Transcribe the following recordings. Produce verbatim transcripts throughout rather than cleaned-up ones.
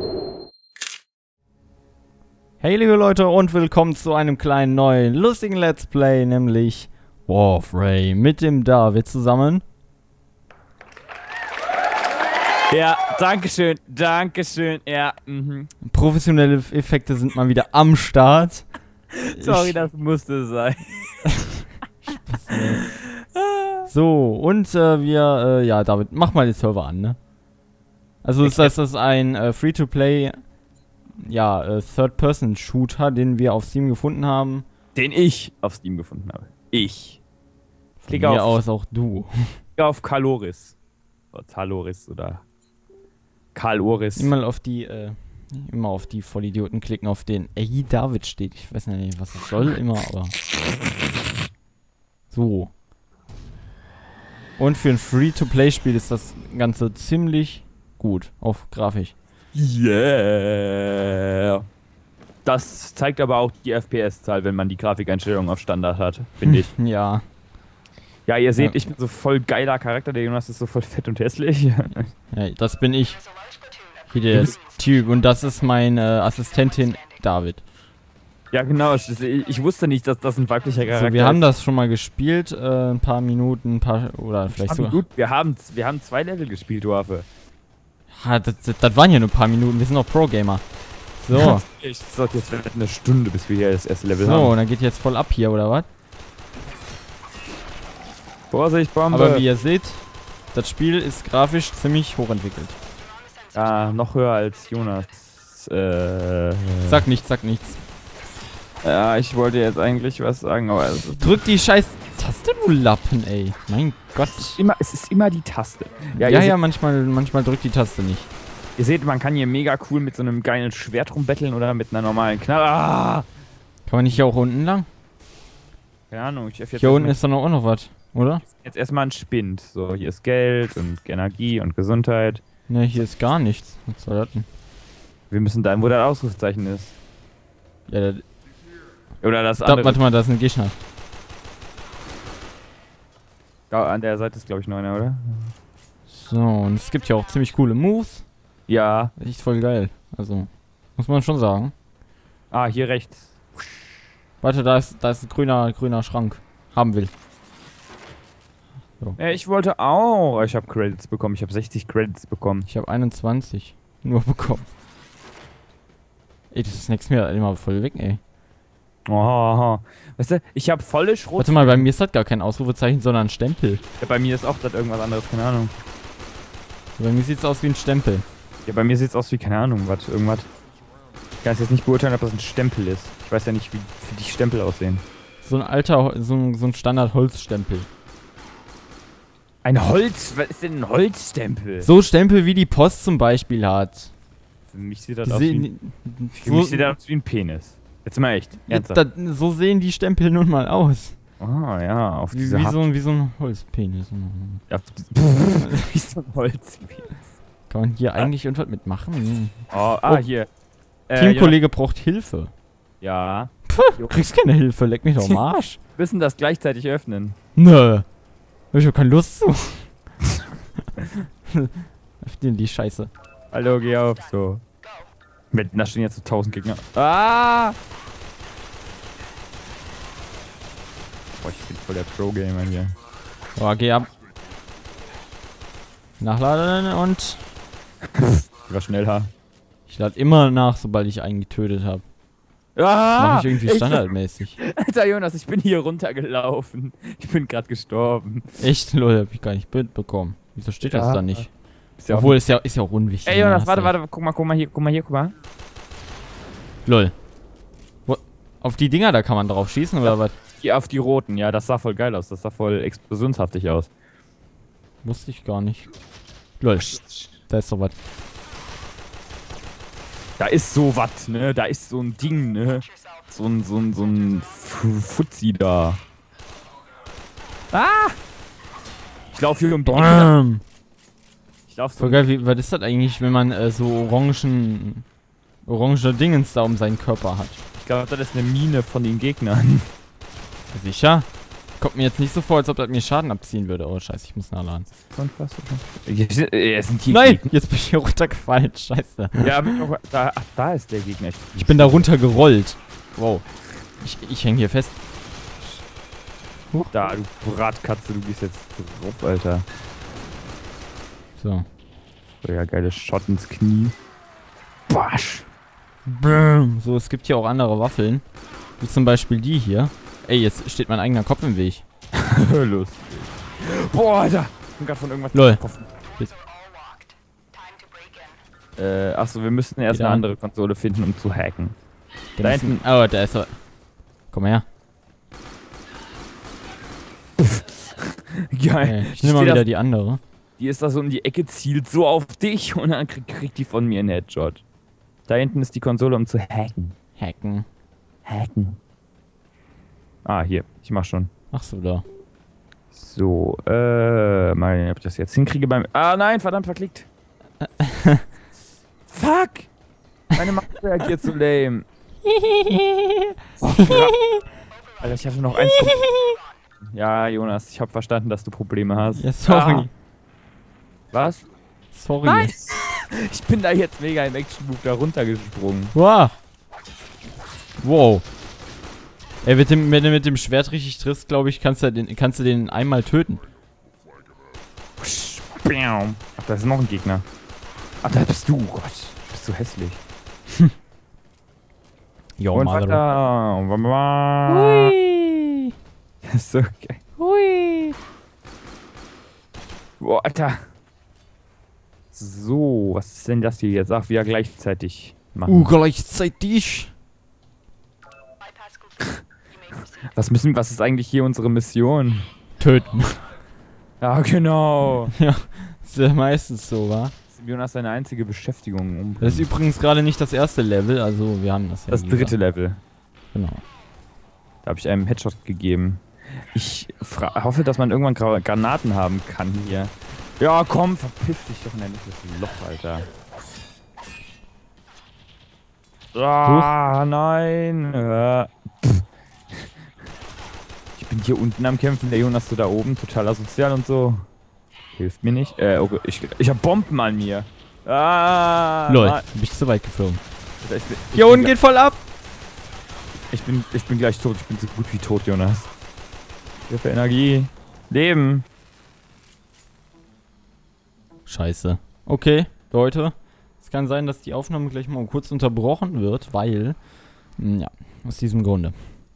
Hey liebe Leute und willkommen zu einem kleinen neuen lustigen Let's Play, nämlich Warframe mit dem David zusammen. Ja, dankeschön, dankeschön, ja. Mhm. Professionelle Effekte sind mal wieder am Start. Sorry, Ich, das musste sein. so, und äh, wir, äh, ja David, mach mal den Server an, ne? Also ist das, das ist ein äh, Free-to-Play, ja, äh, Third-Person-Shooter, den wir auf Steam gefunden haben. Den ich auf Steam gefunden habe. Ich. Von Klicke mir auf, aus auch du. klicke auf Kaloris. Oder Taloris oder Kaloris. Immer auf die, äh, immer auf die Vollidioten klicken, auf den Ey David steht. Ich weiß nicht, was das soll, immer, aber. So. Und für ein Free-to-Play-Spiel ist das Ganze ziemlich gut, auf grafisch. Yeah. Das zeigt aber auch die F P S-Zahl, wenn man die Grafikeinstellungen auf Standard hat, finde ich. Ja. Ja, ihr seht, Ja. ich bin so voll geiler Charakter, der Jonas ist so voll fett und hässlich. Ja, das bin ich. Hier der Typ. Und das ist meine äh, Assistentin David. Ja, genau. Ich, ich wusste nicht, dass das ein weiblicher Charakter So, wir haben das schon mal gespielt, äh, ein paar Minuten, ein paar, oder vielleicht ist. sogar. Gut, wir haben, wir haben zwei Level gespielt, du Affe. Ha, das, das, das waren ja nur ein paar Minuten, wir sind noch Pro-Gamer. So. Ich sag jetzt wird eine Stunde, bis wir hier das erste Level So, haben. und dann geht jetzt voll ab hier, oder was? Vorsicht, Bombe! Aber wie ihr seht, das Spiel ist grafisch ziemlich hochentwickelt. Ah, noch höher als Jonas. Äh. Sag nichts, sag nichts. Ja, ich wollte jetzt eigentlich was sagen, aber es ist, Drück die scheiß Taste, du Lappen, ey. Mein Gott. es ist immer, es ist immer die Taste. Ja, Ja, ihr, ja, Seht, manchmal, manchmal drückt die Taste nicht. ihr seht, man kann hier mega cool mit so einem geilen Schwert rumbetteln oder mit einer normalen Knarre. Ah! Kann man nicht hier auch unten lang? Keine Ahnung, ich öffne jetzt, Hier unten erstmal- ist doch noch auch noch was, oder? jetzt erstmal ein Spind. So, hier ist Geld und Energie und Gesundheit. Ne, hier ist gar nichts. Was soll das denn? Wir müssen dahin, wo das Ausrufezeichen ist. Ja, da, Oder das da, andere. warte mal, da ist ein Gegner. Da, an der Seite ist, glaube ich, noch einer, oder? So, und es gibt ja auch ziemlich coole Moves. Ja. Echt voll geil. Also, muss man schon sagen. Ah, hier rechts. Warte, da ist, da ist ein grüner, grüner Schrank. Haben will. Ja, ich wollte auch. Ich habe Credits bekommen. Ich habe sechzig Credits bekommen. Ich habe einundzwanzig nur bekommen. Ey, das snacks mir immer voll weg, ey. Oh, weißt du, ich habe volle Schrot. Warte mal, bei mir ist das gar kein Ausrufezeichen, sondern ein Stempel. Ja, bei mir ist auch das irgendwas anderes, keine Ahnung. Bei mir sieht's aus wie ein Stempel. Ja, bei mir sieht's aus wie, keine Ahnung, was, irgendwas. Ich kann es jetzt nicht beurteilen, ob das ein Stempel ist. Ich weiß ja nicht, wie für dich Stempel aussehen. So ein alter, so ein, so ein Standard-Holzstempel. Ein Holz? Was ist denn ein Holzstempel? So Stempel wie die Post zum Beispiel hat. Für mich sieht das Die aus wie sehen, ein, für so, mich sieht das aus wie ein Penis. Jetzt mal echt. ja, Ernsthaft. da, so sehen die Stempel nun mal aus. Ah, ja, auf Wie, diese wie, Haft- so, ein- wie so ein Holzpenis. Ja, wie so ein Holzpenis. Kann man hier eigentlich irgendwas mitmachen? Hm. Oh, ah, Oh. hier. Äh, Teamkollege braucht Hilfe. Ja. Puh, du kriegst keine Hilfe, leck mich doch am Arsch. Wir müssen das gleichzeitig öffnen. Nö. Hab ich hab keine Lust zu. Öffnen die Scheiße. Hallo, geh auf. So. Wetten, da stehen jetzt so tausend Gegner. Ah! Boah, ich bin voll der Pro-Gamer hier. Oh, geh ab. Nachladen und Ich war schneller. ich lade immer nach, sobald ich einen getötet habe. Das Ah! mache ich irgendwie standardmäßig. Alter Jonas, ich bin hier runtergelaufen. Ich bin gerade gestorben. Echt? Lol, hab ich gar nicht mitbekommen. Wieso steht das Ja. da nicht? Ist ja Obwohl, ist ja, ist ja auch unwichtig. Ey ne? Jonas, Hast warte, du warte, guck mal, guck mal hier, guck mal hier, guck mal. Lol. Wo, auf die Dinger da kann man drauf schießen oder was? Hier auf die roten, ja, das sah voll geil aus. Das sah voll explosionshaftig aus. Wusste ich gar nicht. Lol. Da ist doch was. Da ist so was, ne? Da ist so ein Ding, ne? So ein, so ein, so ein F- Fuzzi da. Ah! Ich laufe hier um die Ecke. Bam. Ich laufe so. Voll geil, wie, was ist das eigentlich, wenn man äh, so orangen, orange Dingens da um seinen Körper hat? Ich glaube, das ist eine Mine von den Gegnern. Sicher? Kommt mir jetzt nicht so vor, als ob das mir Schaden abziehen würde. Oh, scheiße, ich muss nachladen. Hier sind hier Nein, Gegner. jetzt bin ich hier runtergefallen. Scheiße. Ja, aber noch, da, ach, da ist der Gegner. Ich, Ich bin da runtergerollt. Wow. Ich, ich hänge hier fest. Huch. Da, du Bratkatze, du gehst jetzt drauf, Alter. So. So, ja, geile Shot ins Knie. Basch. Bäm. So, es gibt hier auch andere Waffeln. Wie zum Beispiel die hier. Ey, jetzt steht mein eigener Kopf im Weg. Lustig. Boah, Alter. Ich bin gerade von irgendwas Lol. getroffen. Äh, achso, wir müssten erst Wieder. eine andere Konsole finden, um zu hacken. Da Da hinten. Oh, da ist er. Komm her. Geil. Okay, ich nehme mal steh wieder da- die andere. Die ist da so um die Ecke, zielt so auf dich und dann kriegt krieg die von mir einen Headshot. Da hinten ist die Konsole, um zu hacken. Hacken. Hacken. Ah, hier. Ich mach schon. Ach so, da. So, äh, mal sehen, ob ich das jetzt hinkriege beim... Ah, nein, verdammt, verklickt. Fuck! Meine Maus reagiert so lame. Oh, Alter, ich hatte noch eins... Ja, Jonas, ich habe verstanden, dass du Probleme hast. Ja, sorry. Ah. Was? Sorry. Nein! Ich bin da jetzt mega im Action-Move da runtergesprungen. Wow. Wow. Ey, mit dem, wenn du mit dem Schwert richtig triffst, glaube ich, kannst du den, kannst du den einmal töten. Ach, da ist noch ein Gegner. Ach, da bist du. Oh Gott, bist du hässlich. Jo, Und Mother. weiter. Hui. Das ist so geil. Hui. Boah, Alter. So, was ist denn das hier jetzt? Ach, wir gleichzeitig machen. Uh, gleichzeitig. Was müssen, was ist eigentlich hier unsere Mission? Töten. Ja, genau. Ja, ist ja meistens so, wa? Das ist Jonas seine einzige Beschäftigung. Um Das ist übrigens gerade nicht das erste Level, also wir haben das ja. das wie dritte gesagt. Level. Genau. Da habe ich einem Headshot gegeben. Ich fra- hoffe, dass man irgendwann Gra Granaten haben kann hier. Ja, komm, verpiss dich doch in dein das Loch, Alter. Ah, nein. Äh, pff. Ich bin hier unten am Kämpfen, der Jonas so da oben, total asozial und so. Hilft mir nicht. Äh, okay, ich, ich hab Bomben an mir. Ah, Lol, nein. bin ich zu weit geflogen. Ich bin, ich Hier bin unten geht voll ab. Ich bin, ich bin gleich tot. Ich bin so gut wie tot, Jonas. Hilfe, Energie. Leben. Scheiße. Okay, Leute. Es kann sein, dass die Aufnahme gleich mal kurz unterbrochen wird, weil... mh, Ja, aus diesem Grunde.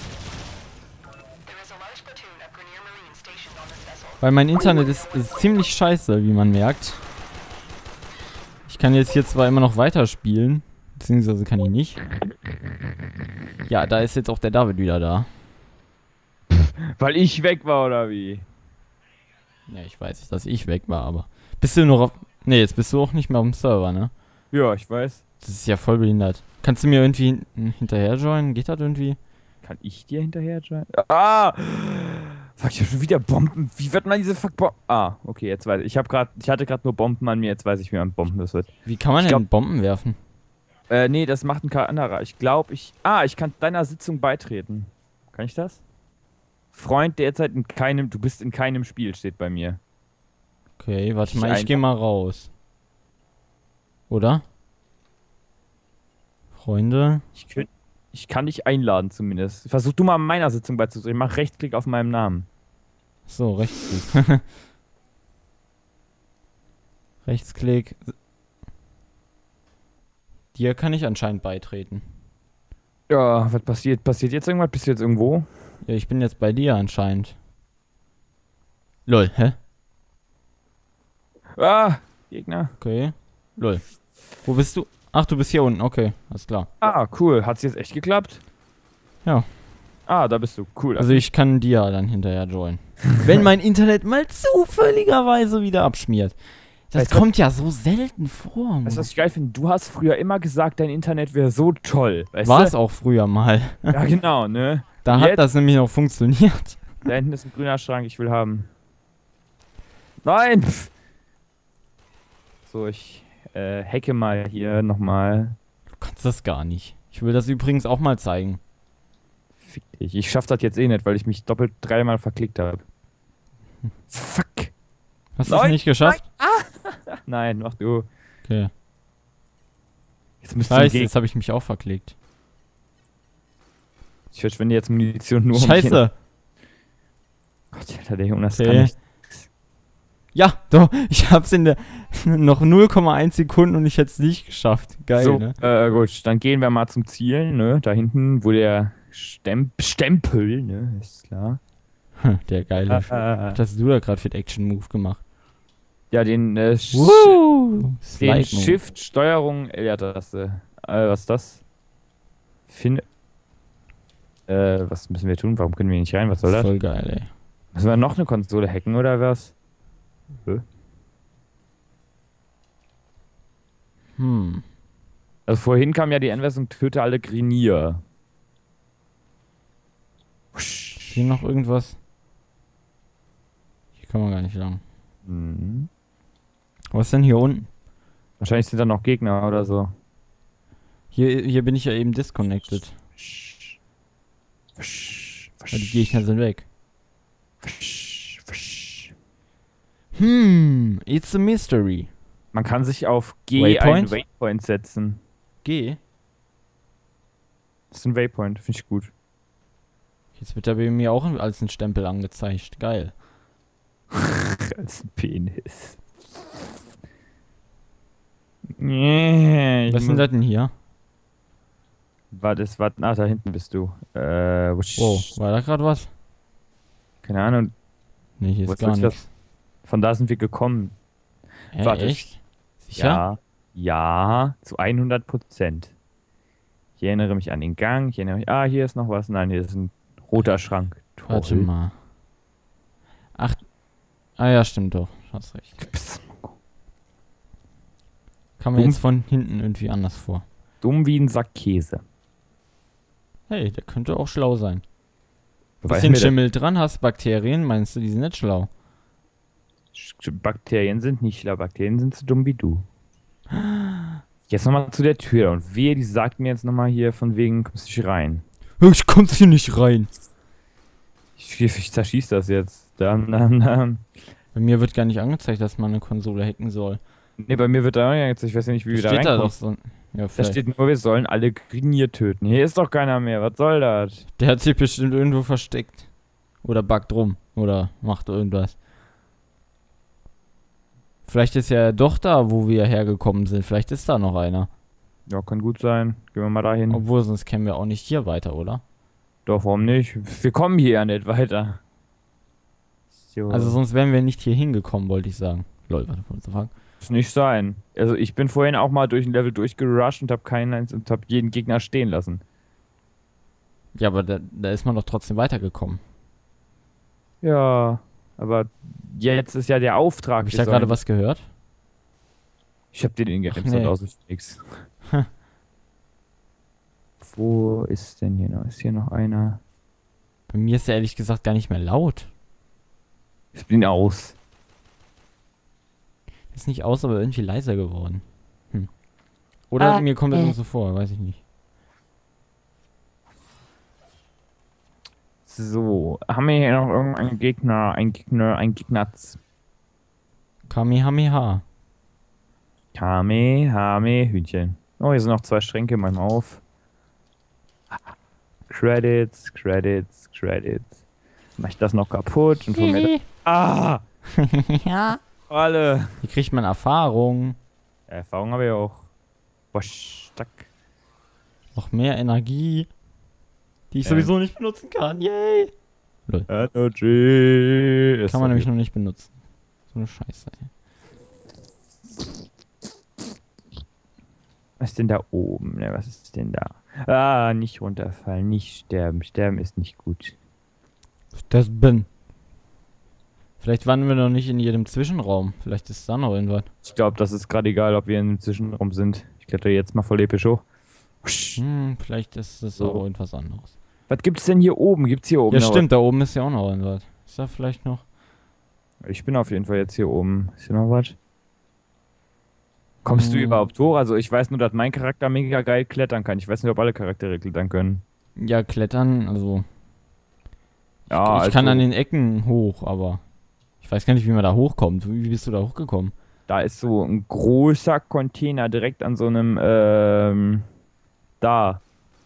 Weil mein Internet ist, ist ziemlich scheiße, wie man merkt. Ich kann jetzt hier zwar immer noch weiterspielen, beziehungsweise kann ich nicht. Ja, da ist jetzt auch der David wieder da. Weil ich weg war, oder wie? Ja, ich weiß, dass ich weg war, aber... Bist du noch auf... Ne, jetzt bist du auch nicht mehr auf dem Server, ne? Ja, ich weiß. Das ist ja voll behindert. Kannst du mir irgendwie hin hinterher joinen? Geht das irgendwie? Kann ich dir hinterher joinen? Ah! Fuck, ich hab schon wieder Bomben. Wie wird man diese fuck Bomben? Ah, okay, jetzt weiß ich. Ich hab grad, ich hatte gerade nur Bomben an mir, jetzt weiß ich, wie man Bomben das wird. Wie kann man Ich denn glaub- Bomben werfen? Äh, nee, das macht ein K anderer. Ich glaube, ich. Ah, ich kann deiner Sitzung beitreten. Kann ich das? Freund derzeit in keinem. Du bist in keinem Spiel, steht bei mir. Okay, warte Ich mal, ich ein- gehe mal raus. Oder? Freunde? Ich, könnt, ich kann dich einladen zumindest. Versuch du mal an meiner Sitzung beizutreten. Mach Rechtsklick auf meinem Namen. So, Rechtsklick. Rechtsklick. Dir kann ich anscheinend beitreten. Ja, was passiert? Passiert jetzt irgendwas? Bist du jetzt irgendwo? Ja, ich bin jetzt bei dir anscheinend. Lol, hä? Ah, Gegner. Okay. Lol. Wo bist du? Ach, du bist hier unten. Okay, alles klar. Ah, cool. Hat's jetzt echt geklappt? Ja. Ah, da bist du. Cool. Also ich kann dir dann hinterher joinen. Wenn mein Internet mal zufälligerweise wieder abschmiert. Das Weißt du- kommt ja so selten vor. Weißt du, was ich geil finde? Du hast früher immer gesagt, dein Internet wäre so toll. Weißt War du? es auch früher mal. Ja, genau, ne? Da Und hat jetzt? das nämlich noch funktioniert. Da hinten ist ein grüner Schrank, ich will haben. Nein! Pff. So, ich äh, hacke mal hier nochmal. Du kannst das gar nicht. Ich will das übrigens auch mal zeigen. Fick dich. Ich schaff das jetzt eh nicht, weil ich mich doppelt dreimal verklickt habe. Fuck. Hast du es nicht geschafft? Nein, mach du. Okay. Jetzt müsste Scheiße, ich jetzt habe ich mich auch verklickt. Ich verschwende jetzt Munition nur um Scheiße. Gott, Alter, der Jonas Okay. kann nicht. Ja, doch, ich hab's in der noch null Komma eins Sekunden und ich hätte es nicht geschafft. Geil, So, ne? äh, gut, dann gehen wir mal zum Ziel, ne? Da hinten, wo der Stem Stempel, ne? Ist klar. Hm, Der geile. Äh, Was hast du da gerade für den Action-Move gemacht? ja, den, äh, Sch Woo! den Slide Move. Shift, Steuerung, L-Taste. Äh, was ist das? Finde. Äh, was müssen wir tun? Warum können wir hier nicht rein? Was soll das? Voll geil, ey. Müssen wir noch eine Konsole hacken oder was? Hä? Hm. Also vorhin kam ja die Anweisung, töte alle Grenier. Ist hier noch irgendwas? Hier kann man gar nicht lang. Mhm. Was ist denn hier unten? Wahrscheinlich sind da noch Gegner oder so. Hier, hier bin ich ja eben disconnected. Ja, die Gegner sind weg. Hm, it's a mystery. Man kann sich auf G Waypoint? einen Waypoint setzen. G. Das ist ein Waypoint, finde ich gut. Jetzt wird er bei mir auch als ein Stempel angezeigt. Geil. Als ein Penis. Nee, ich Was ist muss- denn das denn hier? Warte, das war. Ah, da hinten bist du. Äh, wusch. Wow, war da gerade was? Keine Ahnung. Nee, hier Wo ist ist gar das? nichts. Von da sind wir gekommen. Hä, Warte. echt? Sicher? Ja. Ja, zu hundert Prozent. Ich erinnere mich an den Gang. Ich erinnere mich. Ah, hier ist noch was. Nein, hier ist ein roter Schrank. Warte Toll. mal. Ach. Ah ja, stimmt doch. Hast recht. Kam mir Dumm. jetzt von hinten irgendwie anders vor. Dumm wie ein Sack Käse. Hey, der könnte auch schlau sein. Wobei Bisschen mir der- Schimmel dran, hast Bakterien, meinst du, die sind nicht schlau? Sch- Bakterien sind nicht schlau. Bakterien sind so dumm wie du. Jetzt nochmal zu der Tür. Und wehe, die sagt mir jetzt nochmal hier von wegen, kommst du nicht rein. Ich komm's hier nicht rein. Ich, ich, ich zerschieß das jetzt. Dann, dann, dann. Bei mir wird gar nicht angezeigt, dass man eine Konsole hacken soll. Ne, bei mir wird da jetzt, ich weiß ja nicht, wie wir da Steht da reinkommen. doch so. Ja, Da vielleicht. steht nur, wir sollen alle Grinier töten. Hier ist doch keiner mehr. Was soll das? Der hat sich bestimmt irgendwo versteckt. Oder backt rum. Oder macht irgendwas. Vielleicht ist er doch da, wo wir hergekommen sind. Vielleicht ist da noch einer. Ja, kann gut sein. Gehen wir mal dahin. Obwohl, sonst kämen wir auch nicht hier weiter, oder? Doch, warum nicht? Wir kommen hier ja nicht weiter. So. Also sonst wären wir nicht hier hingekommen, wollte ich sagen. Lol, warte, wollte ich sagen. Muss nicht sein. Also ich bin vorhin auch mal durch ein Level durchgerusht und hab keinen eins und hab jeden Gegner stehen lassen. Ja, aber da, da ist man doch trotzdem weitergekommen. Ja, aber jetzt ist ja der Auftrag. Habe ich wir da gerade sollen- was gehört? Ich hab dir den Ach, Gamestart nee. aus nix. Wo ist denn hier noch? Ist hier noch einer? Bei mir ist er ehrlich gesagt gar nicht mehr laut. Ich bin aus. Ist nicht aus, aber irgendwie leiser geworden. Hm. Oder Ah, mir kommt das äh. nur so vor, weiß ich nicht. So, haben wir hier noch irgendeinen Gegner? Ein Gegner, ein Gegnatz. Kamehameha. Kame, Hame, Hühnchen. Oh, hier sind noch zwei Schränke, mach mal auf. Credits, Credits, Credits. Mach ich das noch kaputt und hol mir das. Ah! Ja. Alle! Hier kriegt man Erfahrung. Erfahrung habe ich auch. Wasch, tack. Noch mehr Energie. Die ich Ähm. sowieso nicht benutzen kann. Yay. Energy. Kann man nämlich noch nicht benutzen. So eine Scheiße, ey. Was ist denn da oben? Ne, was ist denn da? Ah, nicht runterfallen, nicht sterben. Sterben ist nicht gut. Das bin. Vielleicht waren wir noch nicht in jedem Zwischenraum. Vielleicht ist da noch irgendwas. Ich glaube, das ist gerade egal, ob wir in einem Zwischenraum sind. Ich kletter jetzt mal voll episch hoch. Hm, vielleicht ist das So. auch irgendwas anderes. Was gibt's denn hier oben? Gibt's hier oben Ja, noch stimmt, da oben ist ja auch noch irgendwas. Ist da vielleicht noch? was? Ich bin auf jeden Fall jetzt hier oben. Ist hier noch was? Kommst du Hm. überhaupt hoch? Also ich weiß nur, dass mein Charakter mega geil klettern kann. Ich weiß nicht, ob alle Charaktere klettern können. Ja, klettern, also. Ja, ich also, kann an den Ecken hoch, aber ich weiß gar nicht, wie man da hochkommt. Wie bist du da hochgekommen? da ist so ein großer Container direkt an so einem, ähm, da,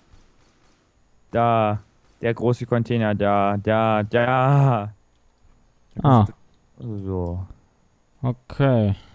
da, der große Container, da, da, da. Da Ah, kannst du- So. okay.